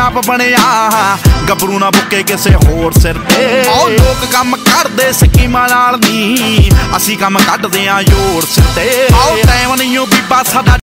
ਆਪ ਬਣਿਆ ਗੱਭਰੂ ਨਾ ਬੁੱਕੇ ਕਿਸੇ ਹੋਰ ਸਿਰ ਤੇ। ਉਹ ਲੋਕ ਕੰਮ ਕਰਦੇ ਸਕੀਮਾਂ ਨਾਲ ਨੀ, ਅਸੀਂ ਕੰਮ ਕੱਢਦੇ ਆਂ ਜ਼ੋਰ ਸਿਰ ਤੇ। ਆਓ ਟਾਈਮ ਨਹੀਂ ਓ ਬੀਬਾ ਸਾਡਾ